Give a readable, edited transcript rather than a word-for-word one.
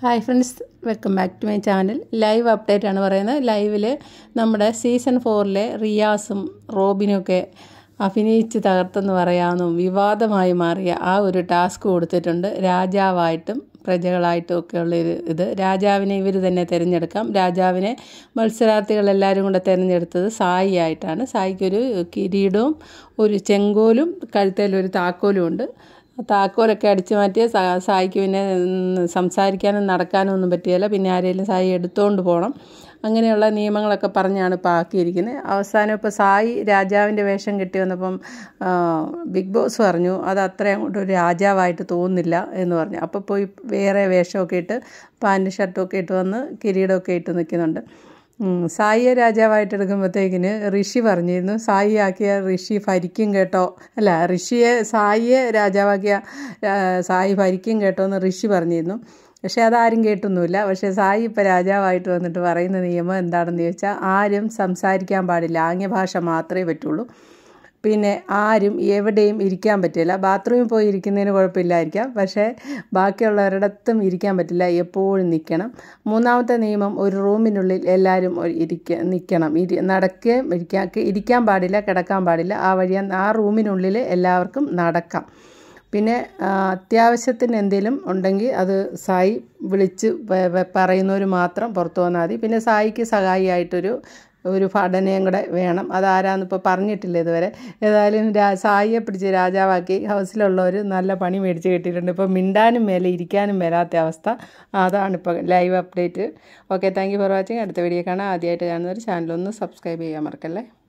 Hi friends, welcome back to my channel. Live update ആണ് പറയുന്നത്. ലൈവിൽ നമ്മുടെ സീസൺ 4 റിയാസും റോബിനും ഒക്കെ അഭിനയിച്ച് തകർത്തെന്ന് പറയാമെന്നും വിവാദമായി മാറിയ ആ ഒരു ടാസ്ക് കൊടുത്തിട്ടുണ്ട്. രാജാവായിട്ടും പ്രജകളായിട്ടും ഒക്കെയുള്ള ഇത് രാജാവിനെ ഇവർ തന്നെ തിരഞ്ഞെടുക്കാം. രാജാവിനെ മത്സരാർത്ഥികളെല്ലാവരും കൂടെ തിരഞ്ഞെടുത്തത് സായി ആയിട്ടാണ്. സായിക്കൊരു കിരീടവും ഒരു ചെങ്കോലും കഴുത്തേലൊരു താക്കോലും ഉണ്ട്. താക്കോലൊക്കെ അടിച്ചു മാറ്റിയ സായിക്ക് പിന്നെ സംസാരിക്കാനും നടക്കാനും ഒന്നും പറ്റിയല്ല. പിന്നെ ആരെങ്കിലും സായി എടുത്തുകൊണ്ട് പോകണം. അങ്ങനെയുള്ള നിയമങ്ങളൊക്കെ പറഞ്ഞാണ് ഇപ്പോൾ ആക്കിയിരിക്കുന്നത്. അവസാനം ഇപ്പോൾ സായി രാജാവിൻ്റെ വേഷം കെട്ടി വന്നപ്പം ബിഗ് ബോസ് പറഞ്ഞു അത് അത്രയും അങ്ങോട്ട് ഒരു രാജാവായിട്ട് തോന്നുന്നില്ല എന്ന് പറഞ്ഞു. അപ്പോൾ പോയി വേറെ വേഷമൊക്കെ ഇട്ട് പാൻറ്റും ഷർട്ടുമൊക്കെ ഇട്ട് വന്ന് കിരീടമൊക്കെ ഇട്ട് നിൽക്കുന്നുണ്ട്. സായിയെ രാജാവായിട്ട് എടുക്കുമ്പോഴത്തേക്കിന് ഋഷി പറഞ്ഞിരുന്നു സായി ആക്കിയ ഋഷി ഭരിക്കും കേട്ടോ, അല്ല സായിയെ രാജാവാക്കിയ സായി ഭരിക്കും കേട്ടോ എന്ന് ഋഷി പറഞ്ഞിരുന്നു. പക്ഷേ അതാരും കേട്ടൊന്നുമില്ല. പക്ഷേ സായി ഇപ്പോൾ രാജാവായിട്ട് വന്നിട്ട് പറയുന്ന നിയമം എന്താണെന്ന് ചോദിച്ചാൽ ആരും സംസാരിക്കാൻ പാടില്ല, ആംഗ്യഭാഷ മാത്രമേ പറ്റുള്ളൂ. പിന്നെ ആരും എവിടെയും ഇരിക്കാൻ പറ്റില്ല. ബാത്റൂമിൽ പോയി ഇരിക്കുന്നതിന് കുഴപ്പമില്ലായിരിക്കാം, പക്ഷേ ബാക്കിയുള്ളവരിടത്തും ഇരിക്കാൻ പറ്റില്ല, എപ്പോഴും നിൽക്കണം. മൂന്നാമത്തെ നിയമം, ഒരു റൂമിനുള്ളിൽ എല്ലാവരും നിൽക്കണം. ഇരിക്കാൻ പാടില്ല, കിടക്കാൻ പാടില്ല. ആ റൂമിനുള്ളിൽ എല്ലാവർക്കും നടക്കാം. പിന്നെ അത്യാവശ്യത്തിന് എന്തെങ്കിലും ഉണ്ടെങ്കിൽ അത് സായി വിളിച്ച് പറയുന്നവർ മാത്രം പുറത്തു വന്നാൽ മതി. പിന്നെ സായിക്ക് സഹായിയായിട്ടൊരു ഭടനയും കൂടെ വേണം. അതാരാന്നിപ്പോൾ പറഞ്ഞിട്ടില്ല ഇതുവരെ. ഏതായാലും സായിയെ പിടിച്ച് രാജാവാക്കി ഹൗസിലുള്ളവർ നല്ല പണി മേടിച്ച് കിട്ടിയിട്ടുണ്ട്. ഇപ്പോൾ മിണ്ടാനും മേലെ ഇരിക്കാനും മേലാത്ത അവസ്ഥ. അതാണിപ്പോൾ live update. Okay, thank you for watching. അടുത്ത വീഡിയോ കാണാം. ആദ്യമായിട്ട് കാണുന്നവർ ചാനലൊന്ന് സബ്സ്ക്രൈബ് ചെയ്യാൻ മറക്കല്ലേ.